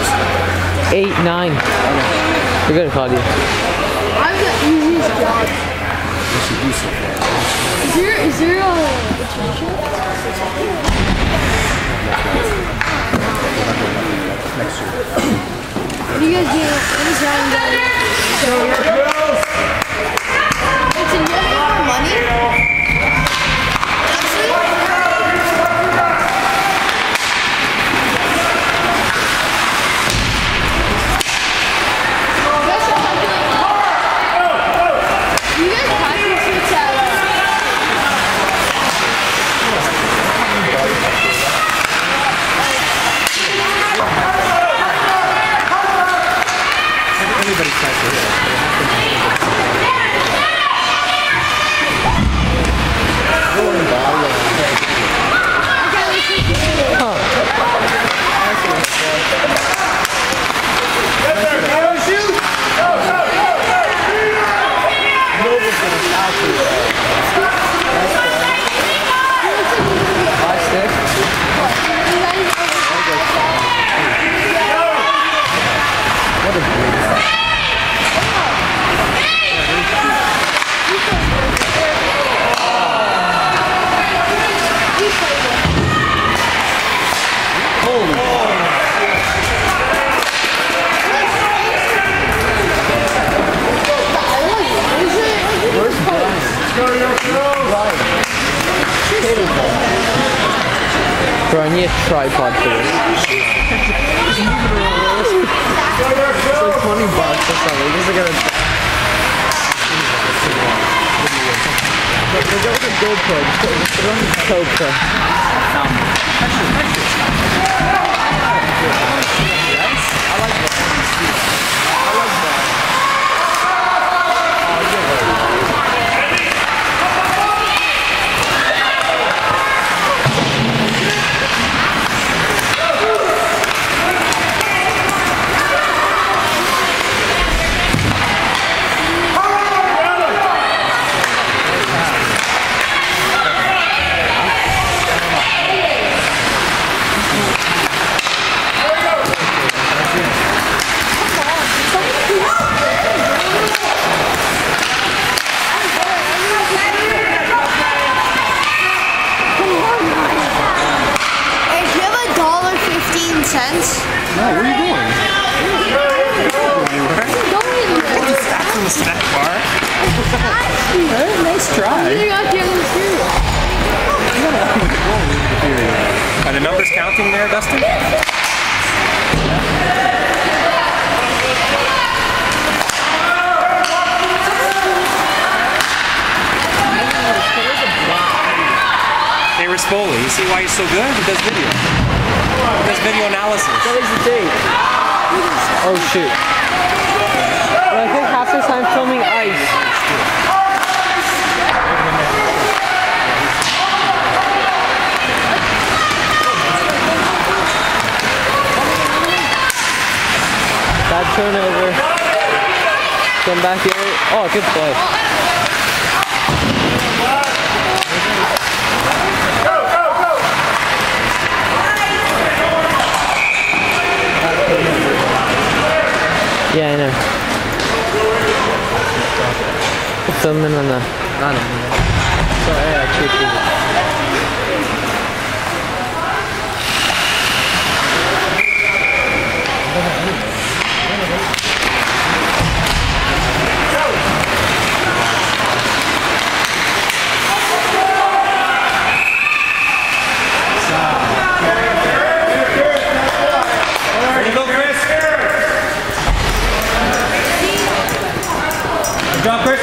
8, 9. You're good, Claudia. I've got easiest job. Is there a teacher? Next year. What do you guys do? What is that? It's a little more money. Everybody's trying to hit. Bro, I need a tripod for this. It's like 20 bucks or something. This is gonna. But they go with a GoPro. Just put it on the GoPro. I like that. No, where are you going? Going in the snack bar. Nice try. Are the numbers counting there, Dustin? Hey, Rispoli, you see why he's so good? He does video. He does video analysis. What is the date? Oh shoot. Well, I think half the time filming ice. Bad turnover. Come back here. Oh, good play. Yeah, I know. Filming on the... I don't know. So, yeah, actually, Drop, Chris.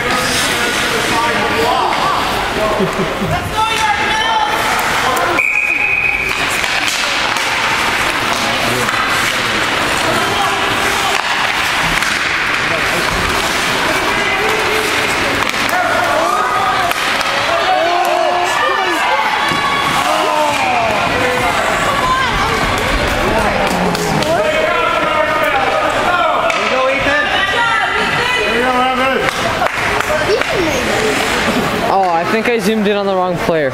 Oh, I think I zoomed in on the wrong player.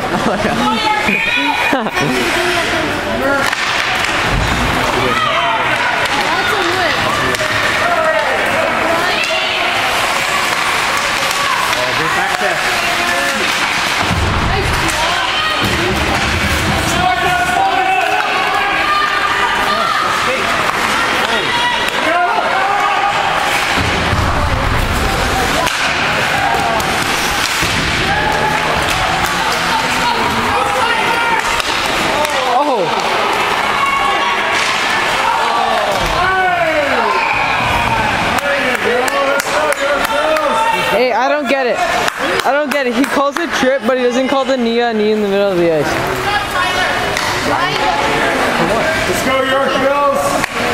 I don't get it. He calls it trip, but he doesn't call the knee a knee in the middle of the ice. Let's go, York Girls!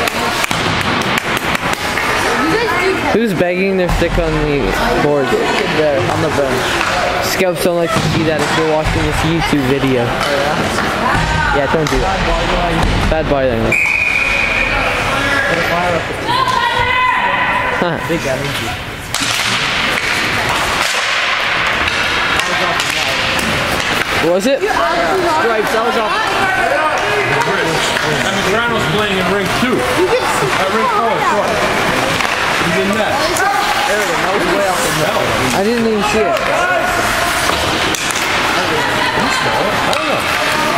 Who's begging their stick on the board? There, on the bench. Scouts don't like to see that if you're watching this YouTube video. Yeah, don't do that. Bad body language. Big energy. What was it? Stripes, that was off. And Medrano's playing in ring 2. Ring 4. He's in net. There we go, that was way off the middle. I didn't even see it. I don't know.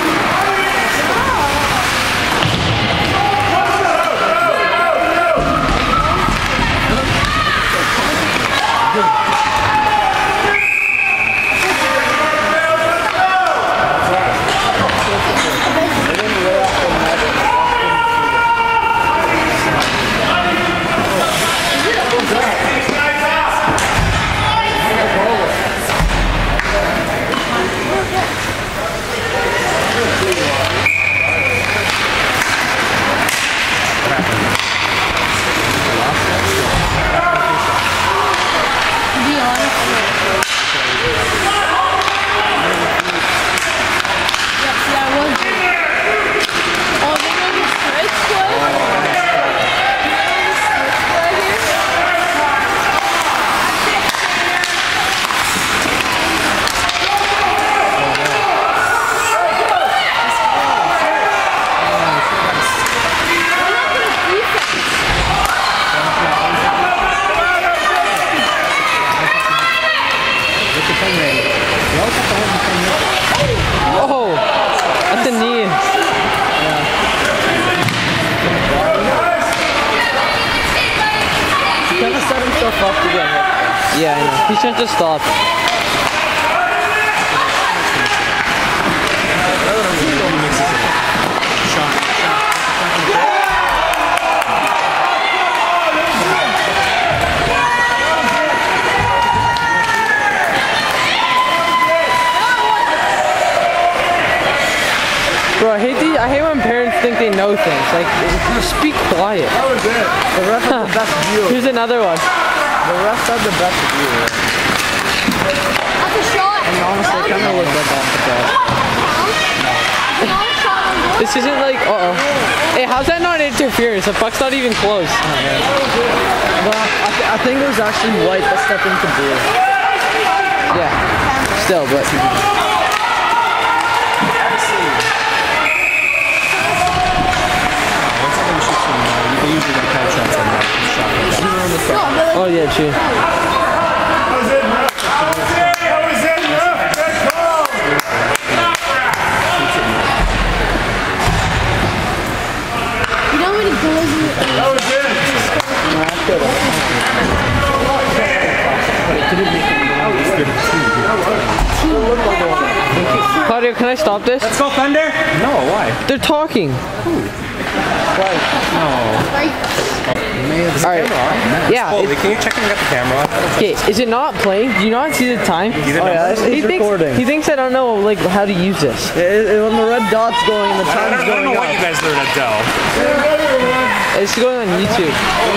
Oh, that's a knee. He kind of set himself up to get hit. Yeah, I know. He shouldn't have stopped. Bro, I hate when parents think they know things. Like, just be quiet. That was it. The ref had the best view. Here's another one. The ref had the best view. That's a shot. And honestly, kind of looked like off the ball. This isn't like, Hey, how's that not interference? The puck's not even close. Well, I think it was actually white that stepped into blue. Yeah, still, but... Oh yeah, true. You know when he goes Claudio, can I stop this? Let's go, Thunder. No, why? They're talking. Alright. Yeah. Can you check if we got the camera on? Okay, is it not playing? Do you not see the time? He's recording. He thinks I don't know like how to use this. When the red dot's going and the I time's don't know going what you up. guys learned at Dell. It's going on YouTube.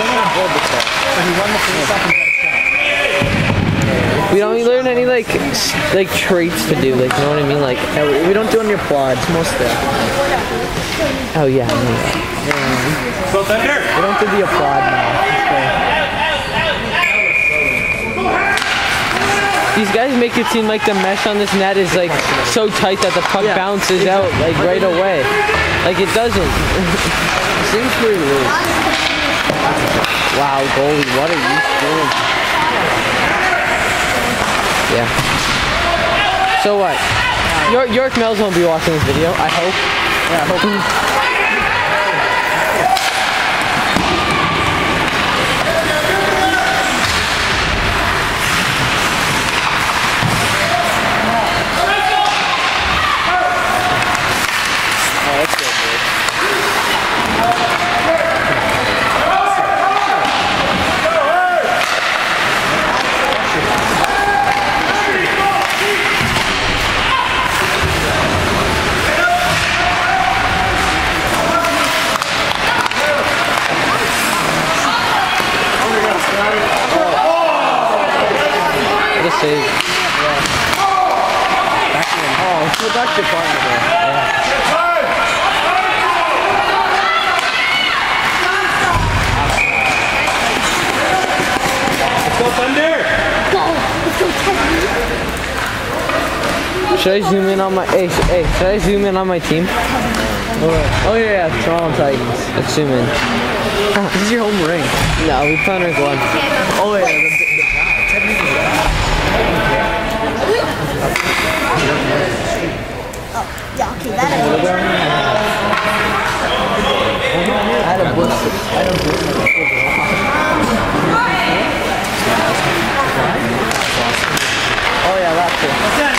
We don't learn any like traits to do, like you know what I mean? Like Yeah, we don't do any applied, it's mostly. oh yeah, I know that. Go, Thunder. We don't do the applied now. These guys make it seem like the mesh on this net is like so tight that the puck bounces out like right away. Like it doesn't. It seems pretty loose. Wow, goalie, what are you doing? Yeah. So what? York Mills won't be watching this video, I hope. Yeah, I hope. Well, that's your partner there. Let's go Thunder! Should I zoom in on my should I zoom in on my team? Oh yeah, Toronto Titans. Let's zoom in. This is your home ring. No, we found our Glen. Oh yeah. Yeah, okay, that is. I had a blister. Oh yeah, that's it.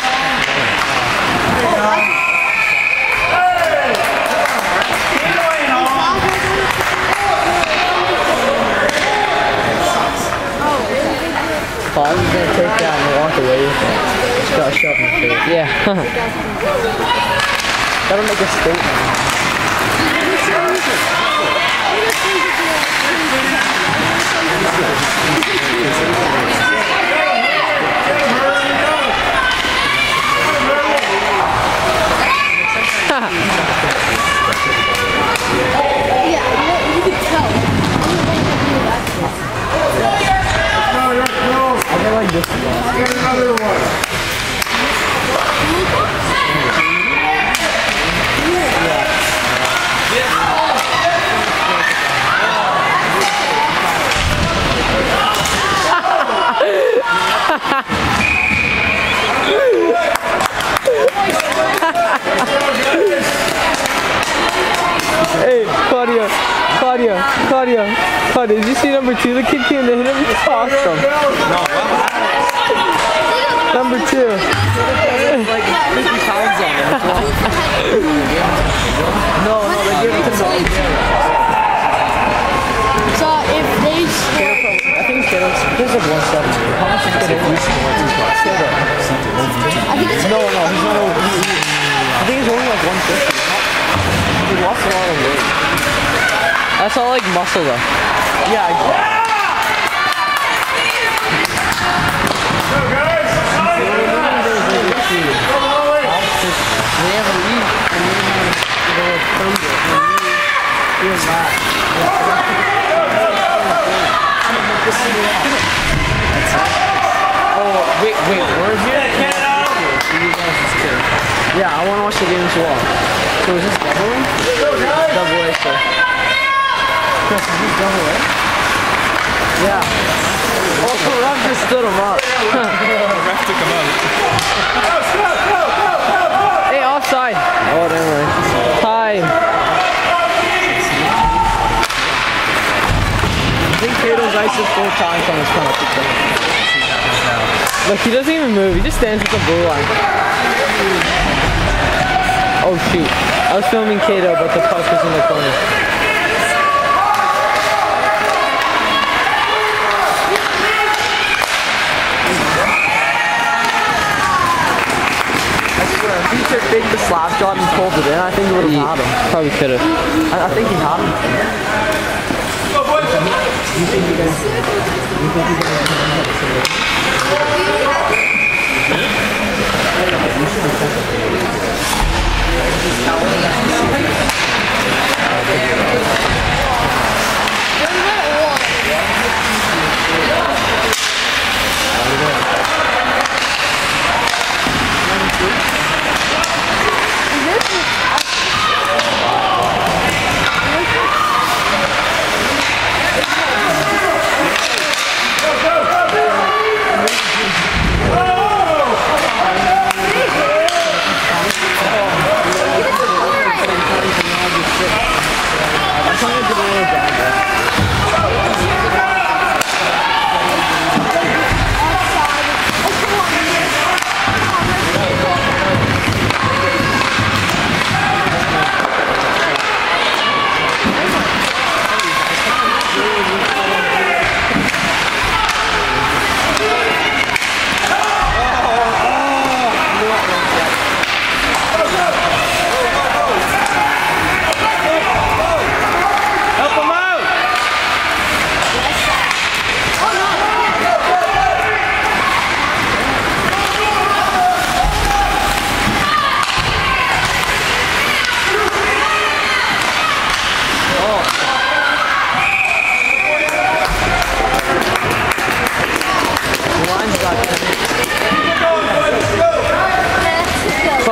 I was gonna take that and walk away with it. Just got shoved in the face. Yeah. Gotta make a statement. Yeah, you can tell. I feel like this one. Hey, Claudia, did you see number 2? The kid came to hit him. It's awesome. Number 2. Like 50 pounds on him. No, they give it to me. So if they score, I think Kittle's like 170. How much is Kittle? I think it's No, he's not over. I think he's only like 150. He lost a lot of weight. That's all like muscle though. Yeah, they have a lead and they have Thunder and he was back. Oh, wait, we're here? Yeah, I want to watch the game as well. So is this double A? Double A, sir. Chris, is this double A? Yeah. Oh, the ref just stood him up. Ref took him out. Hey, offside. Oh, never mind. Time. I think Cato's iced it 4 times on his penalty kill. Look, he doesn't even move. He just stands at the blue line. Oh shoot. I was filming Kato, but the puck was in the corner. I swear, if he took big the slap shot and pulled it in, I think he would have had him. Probably could have. I think he had him. Oh!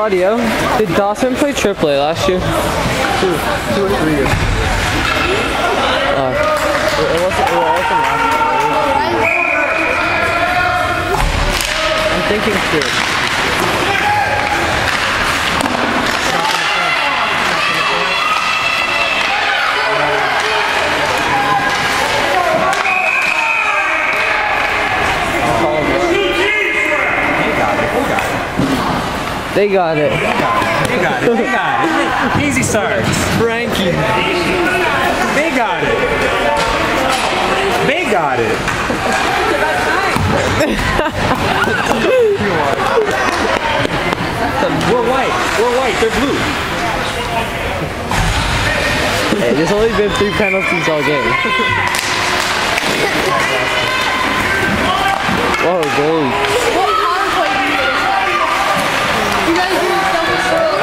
Claudio, did Dawson play AAA last year? 2 or 3 years. It wasn't last year. I'm thinking too. They got it. They got it. They got it. Easy starts. Frankie. They got it. They got it. We're white. We're white. They're blue. Hey, there's only been 3 penalties all game. Whoa, goalie. What power play do you guys have? You guys do double swirl?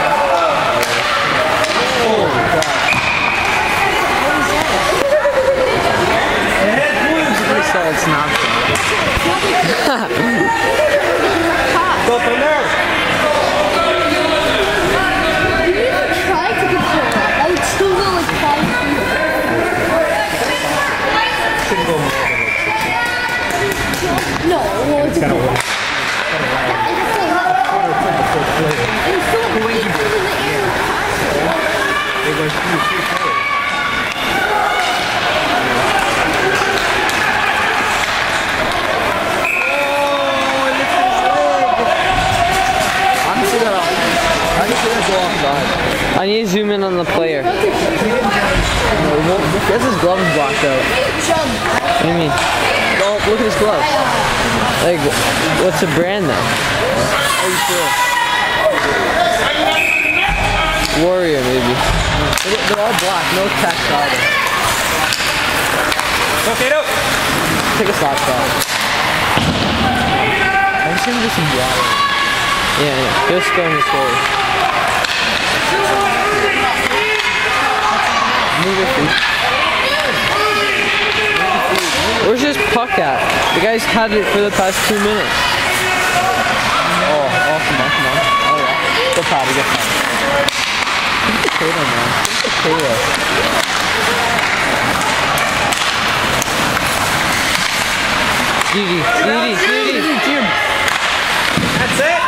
I saw it's not. Go from there. You need to try to control that. That would still go like 5 feet. Should go more than No, well, it's kind of work. I need to zoom in on the player. What This is glove is blocked out. do you mean? Oh, look at his glove. Like, what's the brand though? Warrior, maybe. They're all black, no text either. Okay, no. Take a slap shot. I'm just gonna do some water. Yeah. Just go in the story. Move your feet. Where's this puck at? The guy's had it for the past 2 minutes. Oh, come on. Oh, yeah. Go Patty, get Patty. Potato, man. Potato. GG. Jim. That's it.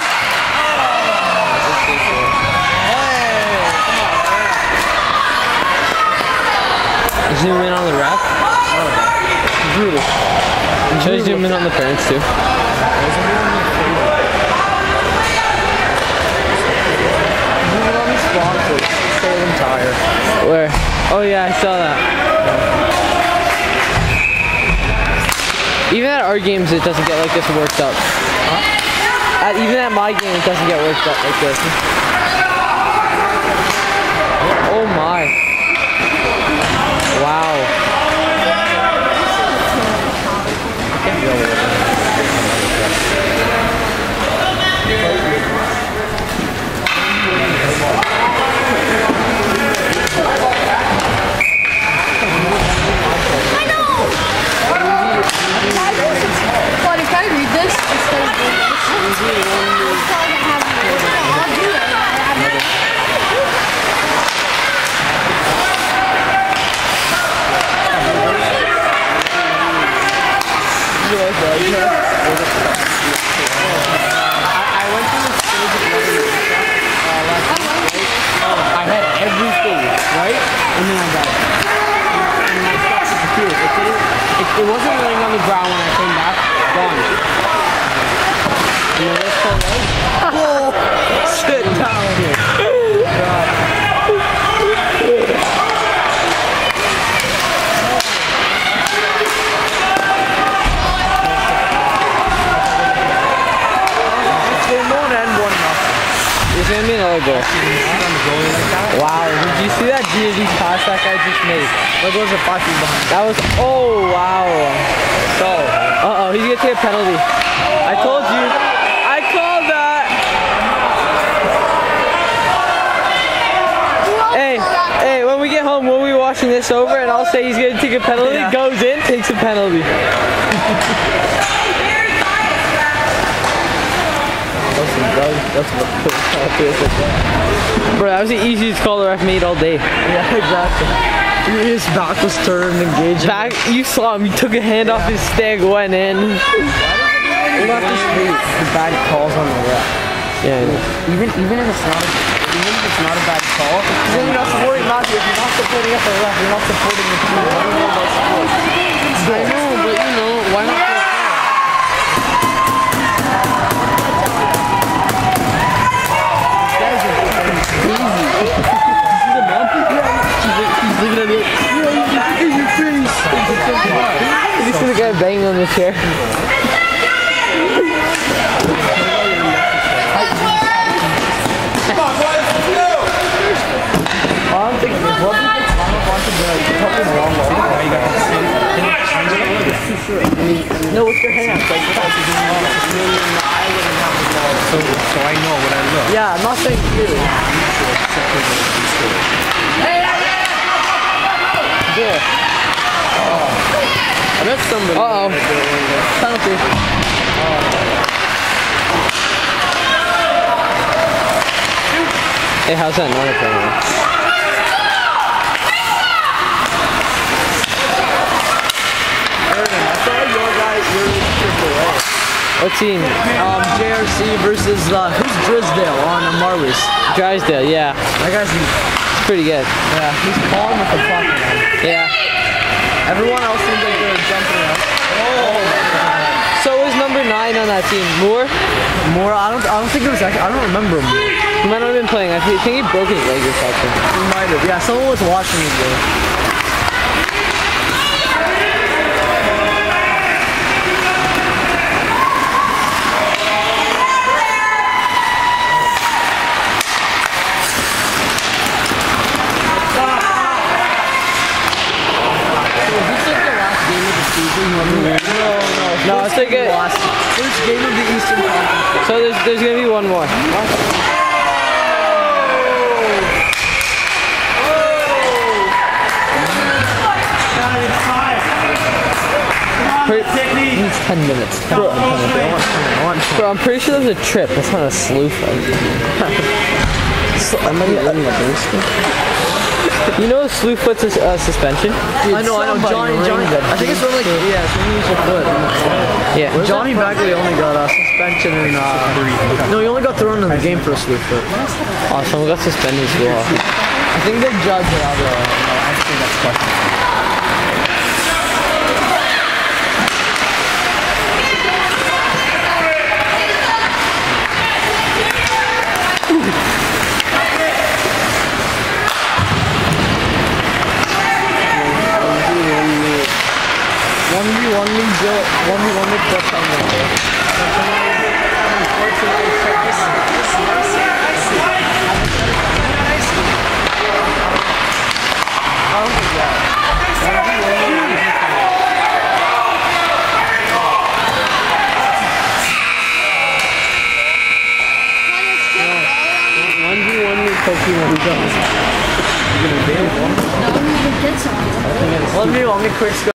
Zoom in on the ref. Brutal. Should I zoom in on the parents too? Moving on the sponsors. Salem Tire. Where? Oh yeah, I saw that. Even at our games, it doesn't get like this worked up. Even at my game, it doesn't get worked up like this. Oh my. Wow. Buddy, can I read this instead of doing this? I'll do it. I went through this stage of loving last week, right? I had everything, right? And then I got it. And I stopped the computer. It wasn't laying on the ground when I came back. Gone. And then this whole leg. Sit down. There's gonna be another goal. Wow, did you see that D&D pass that guy just made? Like, was a fucking behind. That was, oh wow. So, he's gonna take a penalty. I told you. I called that. Hey, when we get home, we'll be watching this over and I'll say he's gonna take a penalty, goes in, takes a penalty. Listen, That's what it feels like that. Bro, that was the easiest call the ref made all day. Yeah, exactly. His back was turned, engaged. Back, you saw him. He took a hand off his stick, went in. We'll have to see the bad calls on the ref. Yeah, I know. Even if it's not a bad call, then you're not supporting Matthew. If you're not supporting us, the ref, you're not supporting the team. I know, but you know, why not? He's looking at it. You see the guy banging on the chair? No, with your hands. Like, So I know what I look. yeah, I'm not saying you. Yeah. I bet somebody. Uh-oh. Penalty. Hey, how's that not a penalty? Erden, I saw your guy, your triple A. What team? JRC versus, who's Drisdale on Marlies? Drysdale, yeah. That guy's, It's pretty good. yeah, he's calling with the fuck, man. Yeah. Everyone else seems like they're jumping up. So is number 9 on that team. Moore? More, I don't think it was actually, I don't remember him. He might not have been playing. I think he broke his leg or something. He might have. Yeah, someone was watching him though. No, it's like a, First game of the Eastern Conference. so there's gonna be one more. Needs 10 minutes. Bro, I'm pretty sure that was a trip. That's not a slew fight. I'm not even in the basement. You know slew foot's a suspension? I know. Johnny. I think it's when like, yeah, it's when you use your foot. Yeah. Johnny Bagley only got a suspension and no, he only got thrown in the game for a slew foot. Oh, someone got suspended as well. I think the judge allowed it. No, I think that's questionable. One me push on the No, we even get some. Let me quick